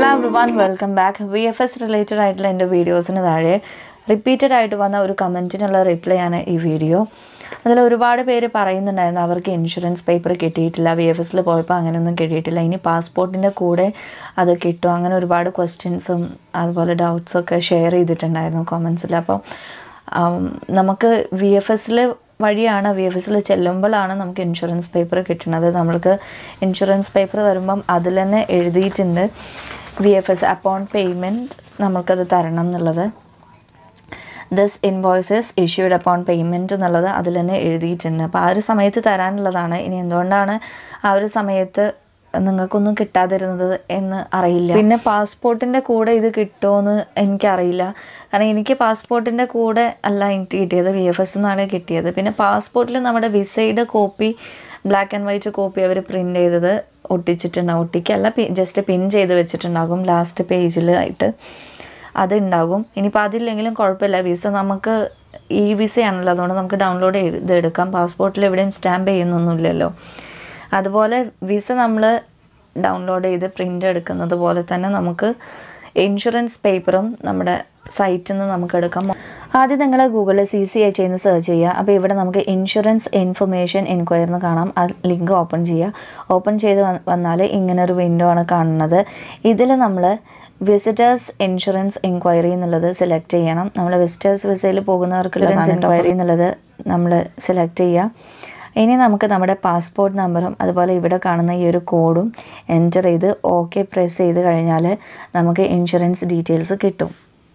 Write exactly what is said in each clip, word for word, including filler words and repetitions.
Hello everyone, welcome back. V F S related ആയിട്ടുള്ള എൻ്റെ വീഡിയോസിന് താഴെ റിപ്പീറ്റഡ് ആയിട്ട് വന്ന ഒരു കമൻറ്റിനുള്ള റിപ്ലൈ ആണ് ഈ വീഡിയോ. അതിൽ ഒരുപാട് പേര് പറയുന്നുണ്ടായിരുന്നു അവർക്ക് ഇൻഷുറൻസ് പേപ്പർ കിട്ടിയിട്ടില്ല, വി എഫ് എസിൽ പോയപ്പോൾ അങ്ങനെയൊന്നും കിട്ടിയിട്ടില്ല, ഇനി പാസ്പോർട്ടിൻ്റെ കൂടെ അത് കിട്ടും, അങ്ങനെ ഒരുപാട് ക്വസ്റ്റ്യൻസും അതുപോലെ ഡൗട്ട്സൊക്കെ ഷെയർ ചെയ്തിട്ടുണ്ടായിരുന്നു കമൻസിൽ. അപ്പോൾ നമുക്ക് വി എഫ് എസിൽ വഴിയാണ് വി എഫ് എസിൽ ചെല്ലുമ്പോഴാണ് നമുക്ക് ഇൻഷുറൻസ് പേപ്പർ കിട്ടുന്നത്. നമ്മൾക്ക് ഇൻഷുറൻസ് പേപ്പർ തരുമ്പം അതിൽ തന്നെ എഴുതിയിട്ടുണ്ട് V F S upon payment നമ്മൾക്കത് തരണം എന്നുള്ളത്. This invoices issued upon payment എന്നുള്ളത് അതിൽ തന്നെ എഴുതിയിട്ടുണ്ട്. അപ്പോൾ ആ ഒരു സമയത്ത് തരാനുള്ളതാണ്. ഇനി എന്തുകൊണ്ടാണ് ആ ഒരു സമയത്ത് നിങ്ങൾക്കൊന്നും കിട്ടാതിരുന്നത് എന്ന് അറിയില്ല. പിന്നെ പാസ്പോർട്ടിൻ്റെ കൂടെ ഇത് കിട്ടുമോയെന്ന് എനിക്കറിയില്ല. കാരണം എനിക്ക് പാസ്പോർട്ടിൻ്റെ കൂടെ അല്ല എനിക്ക് കിട്ടിയത്, വി എഫ് എസ് എന്നാണ് കിട്ടിയത്. പിന്നെ പാസ്പോർട്ടിൽ നമ്മുടെ വിസയുടെ copy, black and white copy അവർ പ്രിൻ്റ് ചെയ്തത് ഒട്ടിച്ചിട്ടുണ്ടാകും. ഒട്ടിക്കല്ല, പി ജസ്റ്റ് പിൻ ചെയ്ത് വെച്ചിട്ടുണ്ടാകും ലാസ്റ്റ് പേജിലായിട്ട്, അതുണ്ടാകും. ഇനിയിപ്പോൾ അതില്ലെങ്കിലും കുഴപ്പമില്ല. വിസ നമുക്ക് ഈ വിസയാണല്ലോ, അതുകൊണ്ട് നമുക്ക് ഡൗൺലോഡ് ചെയ്തെടുക്കാം. പാസ്പോർട്ടിൽ എവിടെയും സ്റ്റാമ്പ് ചെയ്യുന്നൊന്നുമില്ലല്ലോ. അതുപോലെ വിസ നമ്മൾ ഡൗൺലോഡ് ചെയ്ത് പ്രിൻ്റ് എടുക്കുന്നത് പോലെ തന്നെ നമുക്ക് ഇൻഷുറൻസ് പേപ്പറും നമ്മുടെ സൈറ്റിൽ നിന്ന് നമുക്ക് എടുക്കാം. ആദ്യം നിങ്ങൾ ഗൂഗിളിൽ സി സി എച്ച് എന്ന് സെർച്ച് ചെയ്യുക. അപ്പോൾ ഇവിടെ നമുക്ക് ഇൻഷുറൻസ് ഇൻഫർമേഷൻ എൻക്വയറി എന്ന് കാണാം. ആ ലിങ്ക് ഓപ്പൺ ചെയ്യുക. ഓപ്പൺ ചെയ്ത് വന്നാൽ ഇങ്ങനൊരു വിൻഡോ ആണ് കാണുന്നത്. ഇതിൽ നമ്മൾ വിസിറ്റേഴ്സ് ഇൻഷുറൻസ് എൻക്വയറി എന്നുള്ളത് സെലക്ട് ചെയ്യണം. നമ്മൾ വിസിറ്റേഴ്സ് വിസയിൽ പോകുന്നവർക്കുള്ള എൻക്വയറി എന്നുള്ളത് നമ്മൾ സെലക്ട് ചെയ്യുക. ഇനി നമുക്ക് നമ്മുടെ പാസ്പോർട്ട് നമ്പറും അതുപോലെ ഇവിടെ കാണുന്ന ഈ ഒരു കോഡും എൻറ്റർ ചെയ്ത് ഓക്കെ പ്രസ് ചെയ്ത് കഴിഞ്ഞാൽ നമുക്ക് ഇൻഷുറൻസ് ഡീറ്റെയിൽസ് കിട്ടും.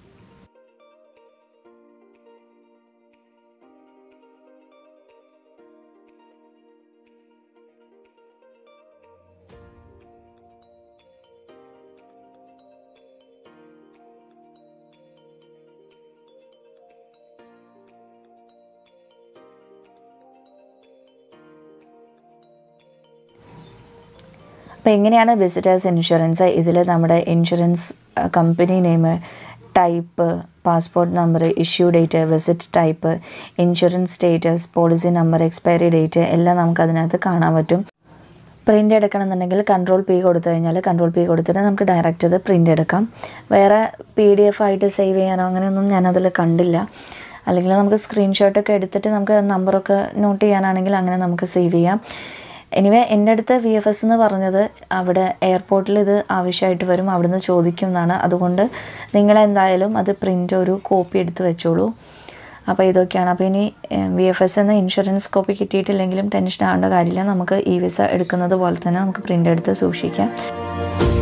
അപ്പോൾ എങ്ങനെയാണ് വിസിറ്റേഴ്സ് ഇൻഷുറൻസ്? ഇതിൽ നമ്മുടെ insurance company name, type, passport number, issue date, visit type, insurance status, policy number, expiry date എല്ലാം നമുക്ക് അതിനകത്ത് കാണാൻ പറ്റും. പ്രിൻ്റ് എടുക്കണമെന്നുണ്ടെങ്കിൽ കൺട്രോൾ പി കൊടുത്തു കഴിഞ്ഞാൽ കൺട്രോൾ പി കൊടുത്തിട്ട് നമുക്ക് ഡയറക്റ്റ് അത് പ്രിൻ്റ് എടുക്കാം. വേറെ പി ഡി എഫ് ആയിട്ട് സേവ് ചെയ്യാനോ അങ്ങനെയൊന്നും ഞാനതിൽ കണ്ടില്ല. അല്ലെങ്കിൽ നമുക്ക് സ്ക്രീൻഷോട്ടൊക്കെ എടുത്തിട്ട് നമുക്ക് നമ്പറൊക്കെ നോട്ട് ചെയ്യാനാണെങ്കിൽ അങ്ങനെ നമുക്ക് സേവ് ചെയ്യാം. എനിവേ എൻ്റെ അടുത്ത് വി എഫ് എസ് എന്ന് പറഞ്ഞത് അവിടെ എയർപോർട്ടിൽ ഇത് ആവശ്യമായിട്ട് വരും, അവിടുന്ന് ചോദിക്കും എന്നാണ്. അതുകൊണ്ട് നിങ്ങളെന്തായാലും അത് പ്രിൻ്റ് ഒരു കോപ്പി എടുത്ത് വെച്ചോളൂ. അപ്പോൾ ഇതൊക്കെയാണ്. അപ്പോൾ ഇനി വി എഫ് എസ് എന്ന ഇൻഷുറൻസ് കോപ്പി കിട്ടിയിട്ടില്ലെങ്കിലും ടെൻഷൻ ആവേണ്ട കാര്യമില്ല. നമുക്ക് ഇ വിസ എടുക്കുന്നത് പോലെ തന്നെ നമുക്ക് പ്രിൻ്റ് എടുത്ത് സൂക്ഷിക്കാം.